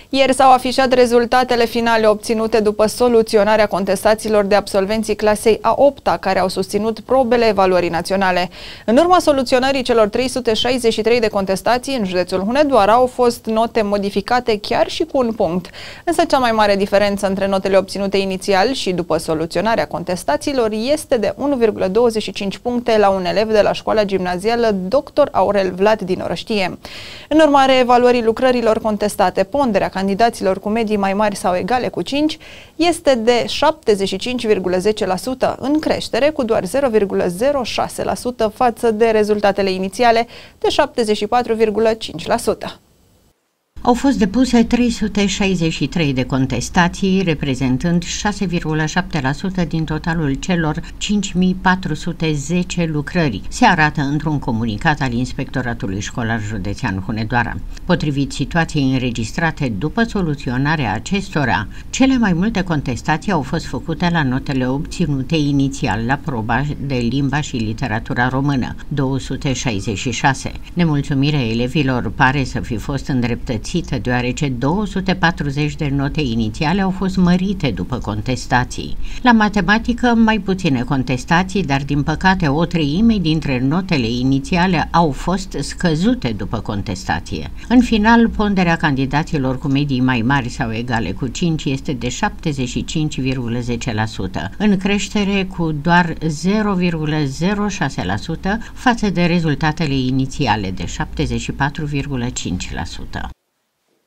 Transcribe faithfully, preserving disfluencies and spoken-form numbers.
Ieri s-au afișat rezultatele finale obținute după soluționarea contestațiilor de absolvenții clasei a opta care au susținut probele evaluării naționale. În urma soluționării celor trei sute șaizeci și trei de contestații, în județul Hunedoara au fost note modificate chiar și cu un punct. Însă cea mai mare diferență între notele obținute inițial și după soluționarea contestațiilor este de unu virgulă douăzeci și cinci puncte la un elev de la școala gimnazială doctor Aurel Vlad din Orăștie. În urma reevaluării lucrărilor contestate, ponderea candidaților cu medii mai mari sau egale cu cinci este de șaptezeci și cinci virgulă zece la sută, în creștere cu doar zero virgulă zero șase la sută față de rezultatele inițiale de șaptezeci și patru virgulă cinci la sută. Au fost depuse trei sute șaizeci și trei de contestații, reprezentând șase virgulă șapte la sută din totalul celor cinci mii patru sute zece lucrări, se arată într-un comunicat al Inspectoratului Școlar Județean Hunedoara. Potrivit situației înregistrate după soluționarea acestora, cele mai multe contestații au fost făcute la notele obținute inițial la proba de limba și literatura română, două sute șaizeci și șase. Nemulțumirea elevilor pare să fi fost îndreptățită deoarece două sute patruzeci de note inițiale au fost mărite după contestații. La matematică, mai puține contestații, dar din păcate o treime dintre notele inițiale au fost scăzute după contestație. În final, ponderea candidaților cu medii mai mari sau egale cu cinci este de șaptezeci și cinci virgulă zece la sută, în creștere cu doar zero virgulă zero șase la sută față de rezultatele inițiale de șaptezeci și patru virgulă cinci la sută.